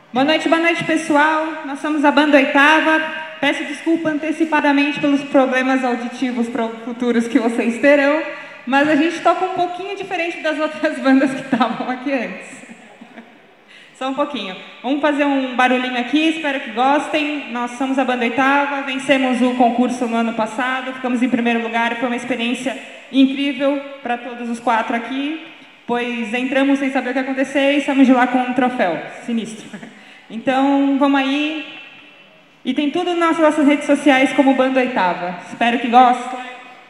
Boa noite, pessoal. Nós somos a Banda Oitava. Peço desculpa antecipadamente pelos problemas auditivos futuros que vocês terão, mas a gente toca um pouquinho diferente das outras bandas que estavam aqui antes. Só um pouquinho. Vamos fazer um barulhinho aqui, espero que gostem. Nós somos a Banda Oitava, vencemos o concurso no ano passado, ficamos em primeiro lugar, foi uma experiência incrível para todos os 4 aqui, pois entramos sem saber o que ia acontecer e saímos de lá com um troféu sinistro. Então, vamos aí. E tem tudo nas nossas redes sociais como Banda Oitava. Espero que gostem.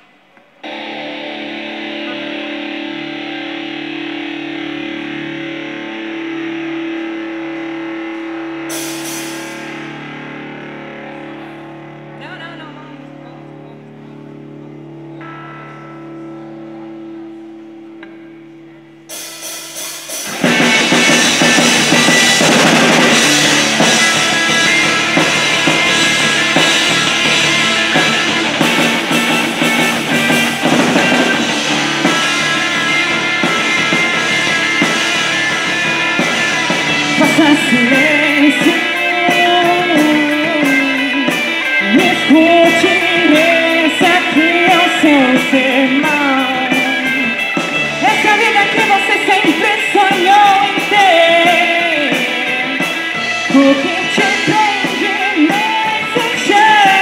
Silêncio, me escute, esse aqui é o seu sermão. Essa vida que você sempre sonhou em ter, o que te prende nesse chão?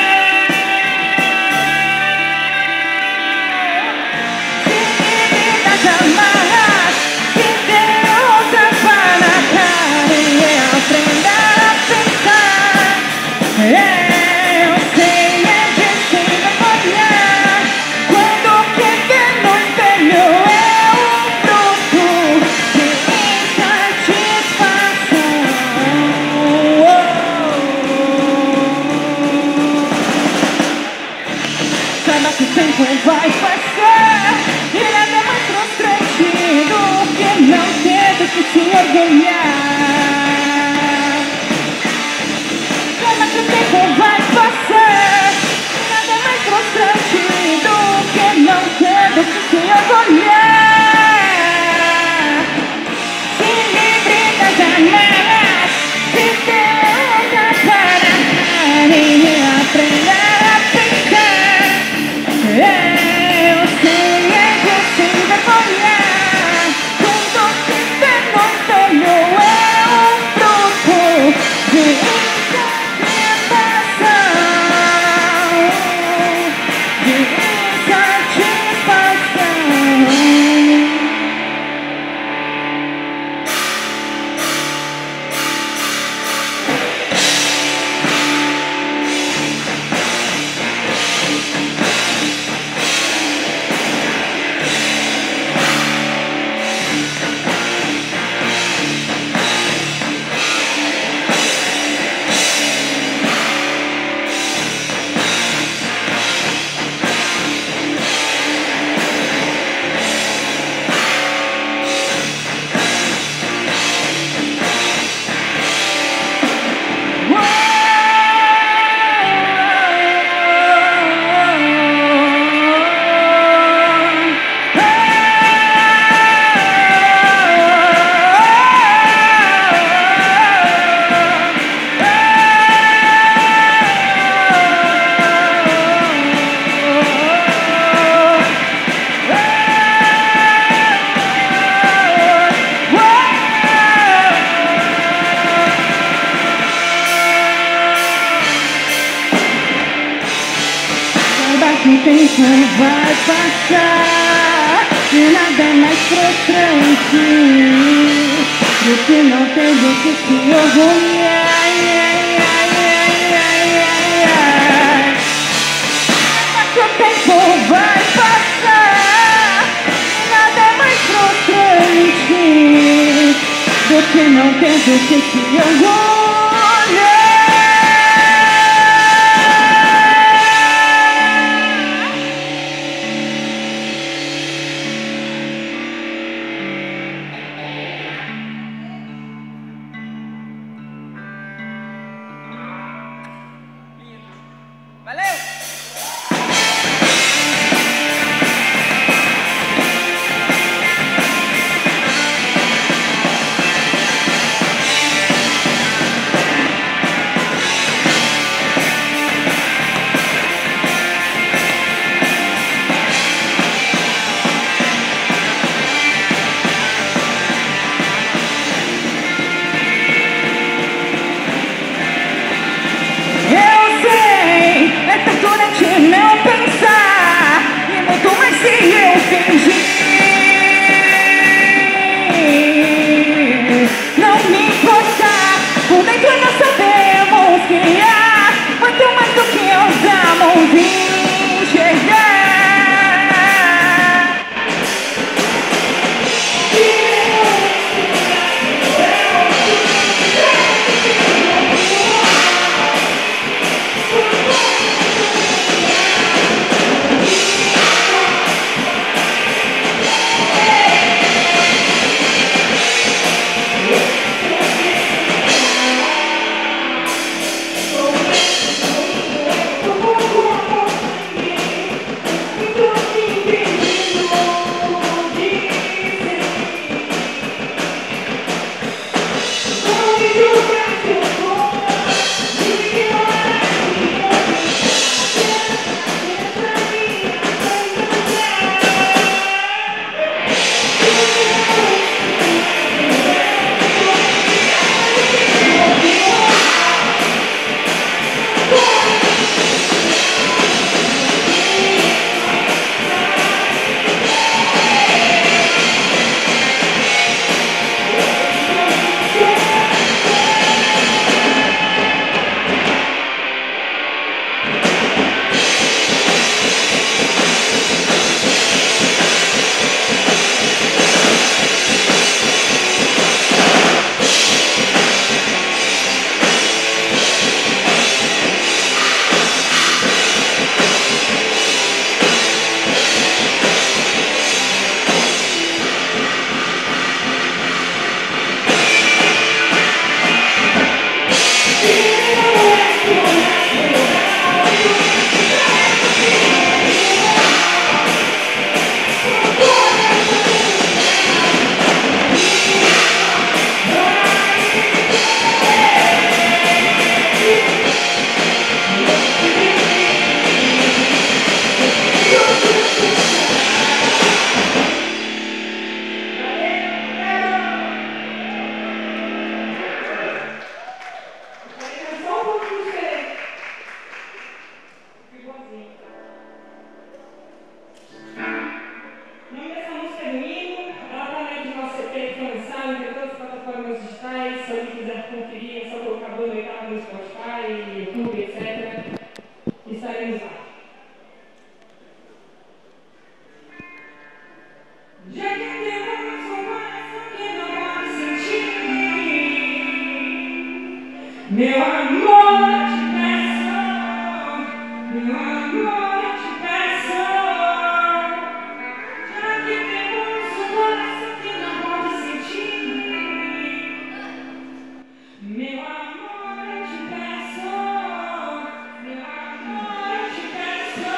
Se livre das amarras, se dê outra para cá. Aprenda a pensar, eu sei, é de se olhar. Quando o que vê no espelho é um fruto de insatisfação. Saiba que o tempo vai passar e nada mais frustrante do que não ter do que se orgulhar. O tempo vai passar, nada mais frustrante do que não ter do que se orgulhar. Se livre das amarras, se deixa para e aprenda a pensar. Eu sei, é de se envergonhar. Tudo que vê no espelho é um fruto de o tempo vai passar e nada é mais frustrante do que não ter do que se orgulhar. O tempo vai passar e nada é mais frustrante do que não ter do que se orgulhar. conferir, é só colocar Banda Oitava no Spotify, YouTube, etc. Estaremos lá. Já que temos um coração que não pode sentir, meu amor, eu te peço, meu amor, eu te peço. Já que temos um coração que não pode sentir, meu amor, eu te peço, meu amor, eu te peço.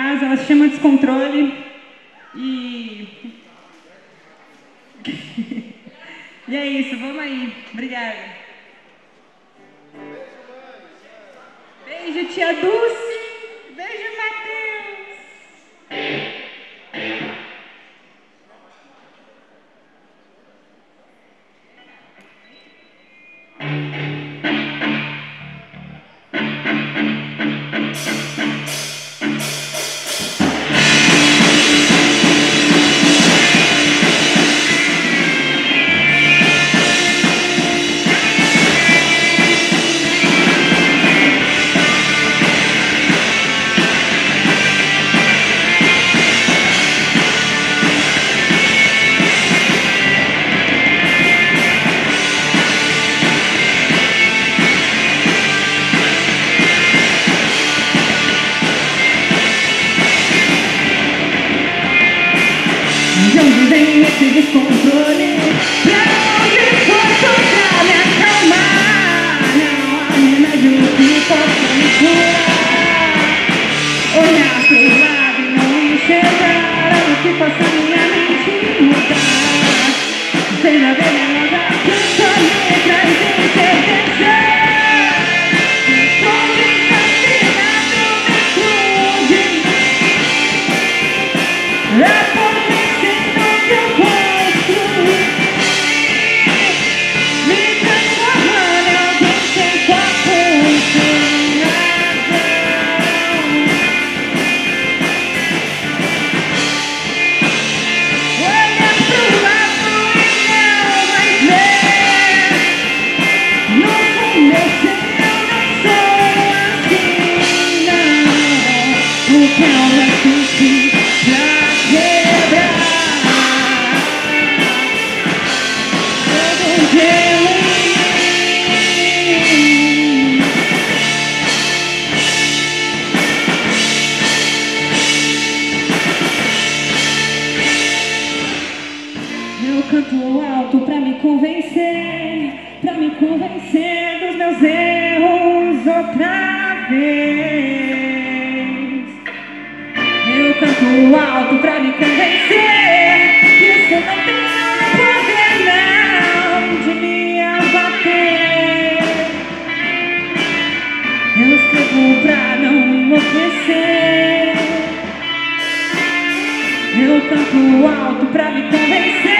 casa, ela se chama Descontrole e... E é isso, vamos aí. Obrigada. Beijo, tia Dulce. Beijo, Matheus. De onde vem esse descontrole? Pra onde foi pra me acalmar? Não há remédio que possa me curar. Olhar pros lados e não enxergar o que faça minha mente mudar. Cena venenosa que só me traz incerteza. Esconde fascinado dentro de mim. Acontecendo que eu construí, me transformando em alguém sem corpo e sem razão. Olhar pro lado e não mais ver. No fundo eu sei eu não sou assim, não. O que eu me senti pra quebrar todo gelo em mim. Eu canto alto pra me convencer dos meus erros outra vez. Eu canto alto pra me convencer que isso não tem poder não de me abater. Eu escrevo pra não enlouquecer. Eu canto alto pra me convencer.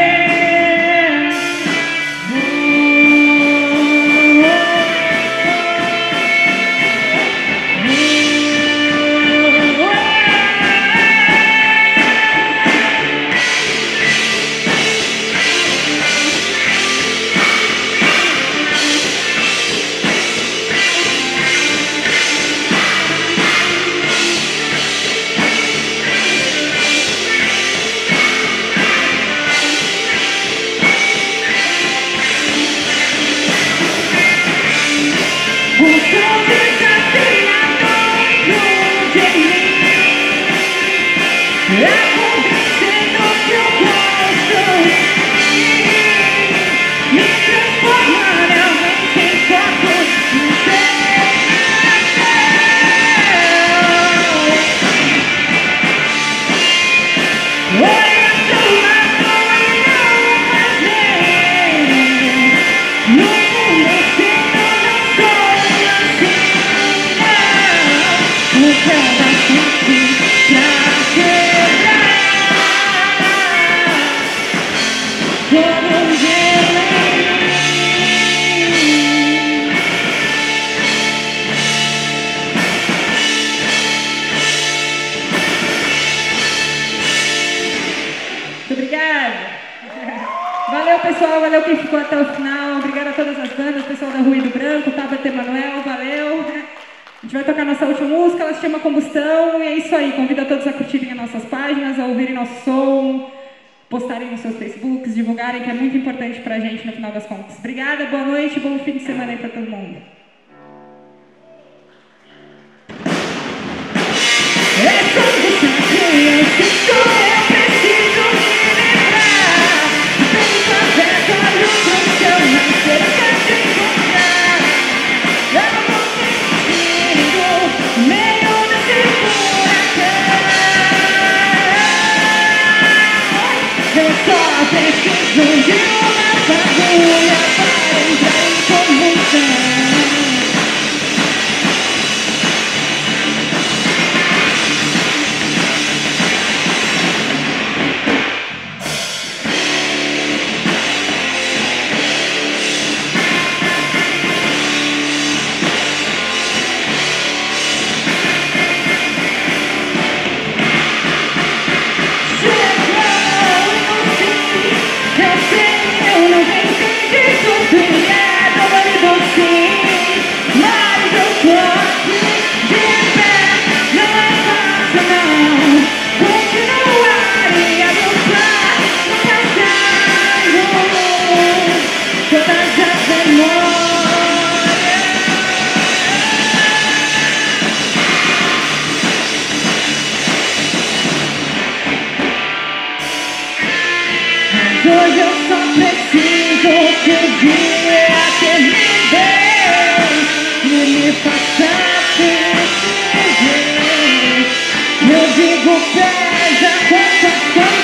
Pessoal, valeu quem ficou até o final, obrigada a todas as bandas, pessoal da Ruído Branco, Tabata Emanuel, valeu. A gente vai tocar nossa última música, ela se chama Combustão, e é isso aí, convido a todos a curtirem as nossas páginas, a ouvirem nosso som, postarem nos seus Facebooks, divulgarem, que é muito importante pra gente no final das contas. Obrigada, boa noite, bom fim de semana aí pra todo mundo. Meio desse furacão. hoje eu só preciso que o dia termine e me faça feliz. Eu digo pesa quanto